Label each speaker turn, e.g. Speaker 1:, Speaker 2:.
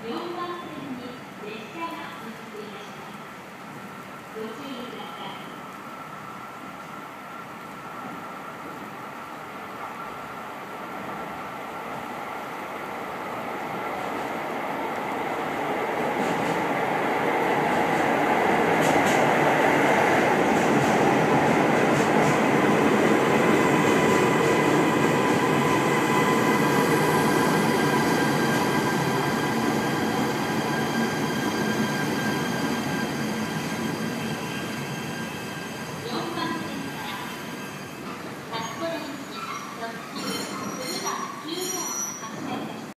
Speaker 1: 4番線に列車が走っていました。ご注意ください。